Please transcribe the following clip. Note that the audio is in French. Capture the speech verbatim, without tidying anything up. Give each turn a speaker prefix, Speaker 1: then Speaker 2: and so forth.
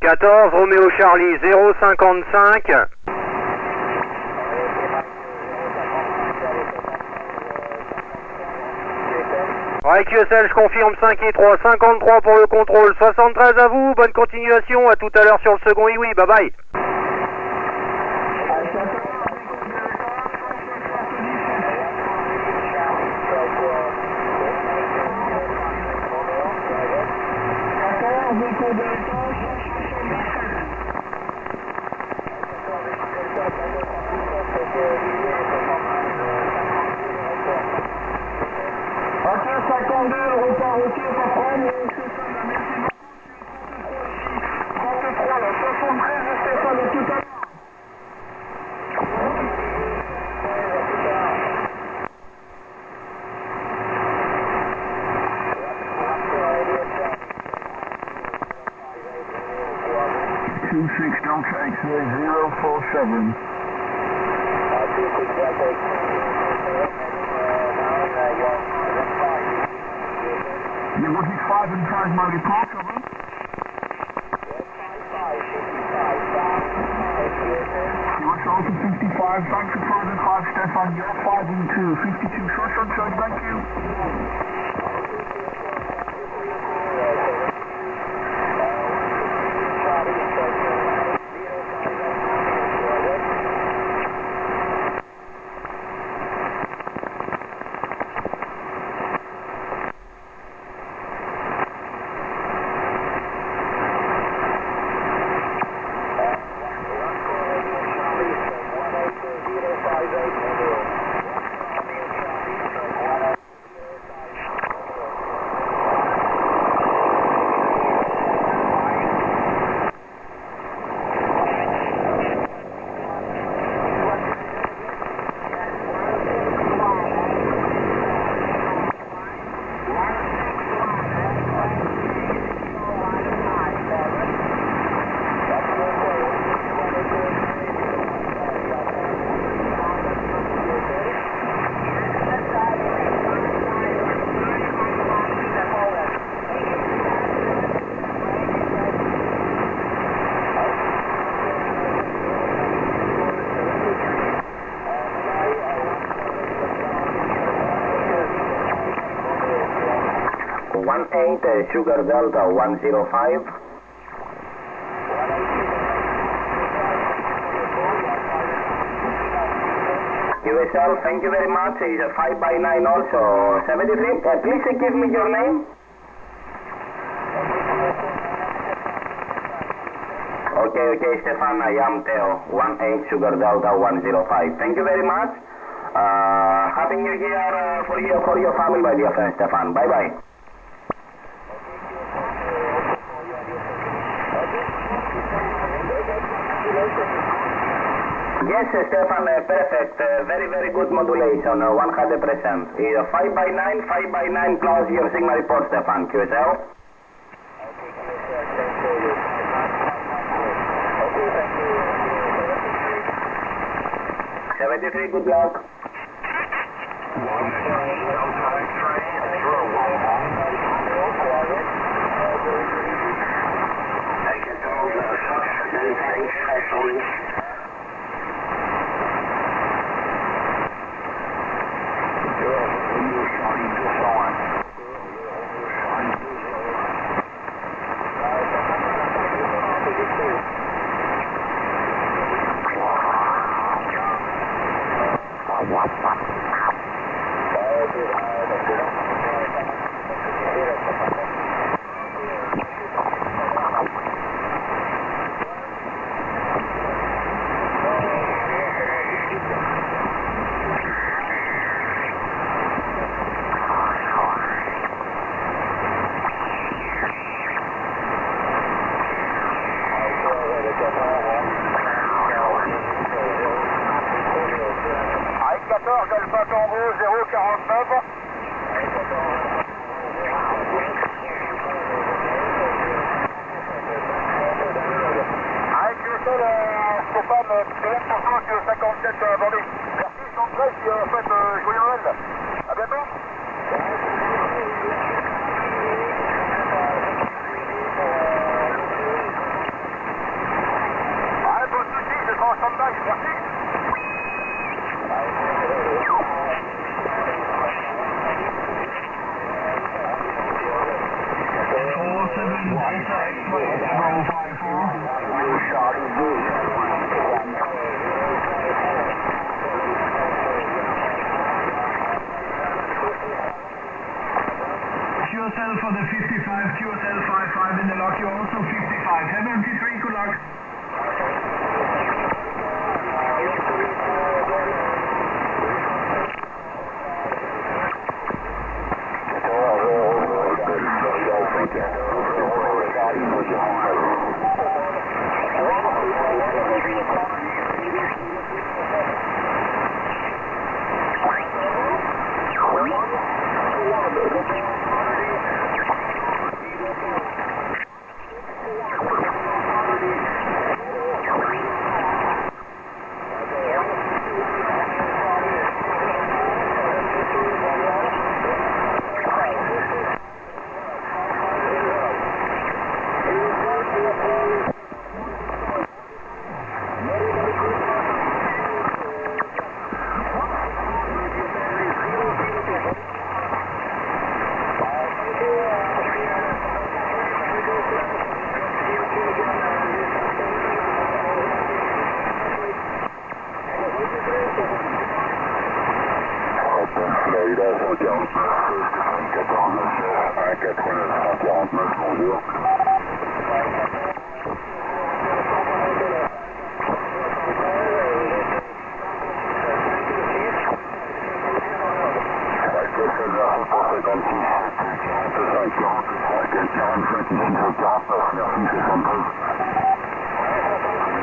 Speaker 1: quatorze, Roméo Charlie, zéro cinquante-cinq. Ouais, Q S L, je confirme cinq et trois, cinquante-trois pour le contrôle, soixante-treize à vous, bonne continuation, à tout à l'heure sur le second I W I, bye bye.
Speaker 2: Ok, cinquante-deux, le repart, ok, pas de problème, c'est ça, la merci beaucoup, trente-trois, la soixante-treize de Stéphane, à tout à l'heure. two six Delta X-ray zero four seven. You're looking five and five mode report, over. U S Alpha fifty-five, thanks for five and five, Stefan, you're five and two, fifty-two, short sunshine, thank you.
Speaker 3: one eight uh, Sugar Delta one zero five. U S L, thank you very much. It's a five by nine also, seventy-three. Uh, please uh, give me your name. Okay, okay, Stefan, I am Theo, one eight Sugar Delta one zero five. Thank you very much. Uh, Happy New Year uh, for you, for your family, my dear friend Stefan. Bye-bye. Yes, uh, Stefan, uh, perfect. Uh, very, very good modulation, uh, one hundred percent. Uh, five by nine, five by nine plus your signal report, Stefan. Q S L. seventy-three, good luck.
Speaker 2: quatorze, Alpha Tango, zéro quarante-neuf. Avec le sol, Stéphane, P M pour cent, cinquante-sept, abordé. Merci, soixante-treize, qui en fait, joyeux Noël. A bientôt. L for the fifty-five, Q S L five five in the lock, you're also fifty-five, have M T three, good luck.
Speaker 3: quarante-cinq, ici, quarante-neuf, merci, c'est